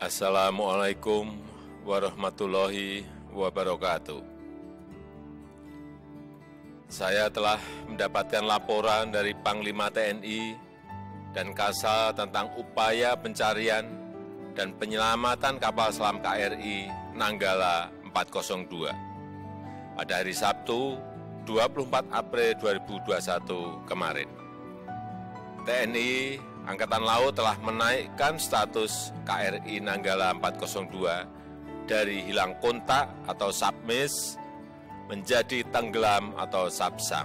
Assalamualaikum warahmatullahi wabarakatuh. Saya telah mendapatkan laporan dari Panglima TNI dan Kasal tentang upaya pencarian dan penyelamatan kapal selam KRI Nanggala 402 pada hari Sabtu 24 April 2021 kemarin. TNI Angkatan Laut telah menaikkan status KRI Nanggala 402 dari hilang kontak atau submiss menjadi tenggelam atau subsang.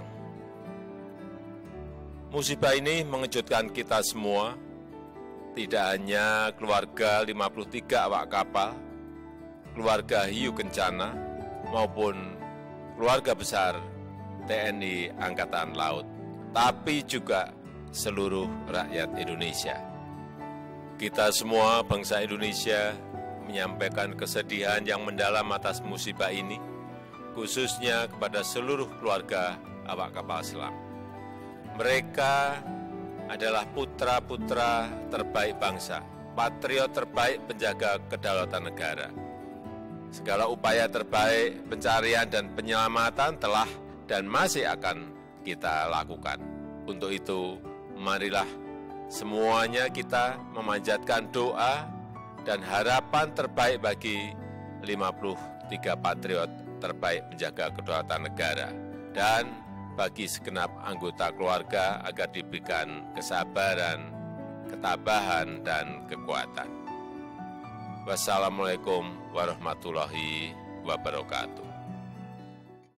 Musibah ini mengejutkan kita semua, tidak hanya keluarga 53 awak kapal, keluarga hiu kencana, maupun keluarga besar TNI Angkatan Laut, tapi juga seluruh rakyat Indonesia. Kita semua bangsa Indonesia menyampaikan kesedihan yang mendalam atas musibah ini, khususnya kepada seluruh keluarga awak kapal selam. Mereka adalah putra-putra terbaik bangsa, patriot terbaik penjaga kedaulatan negara. Segala upaya terbaik pencarian dan penyelamatan telah dan masih akan kita lakukan. Untuk itu, marilah semuanya kita memanjatkan doa dan harapan terbaik bagi 53 patriot terbaik menjaga kedaulatan negara dan bagi segenap anggota keluarga agar diberikan kesabaran, ketabahan, dan kekuatan. Wassalamualaikum warahmatullahi wabarakatuh.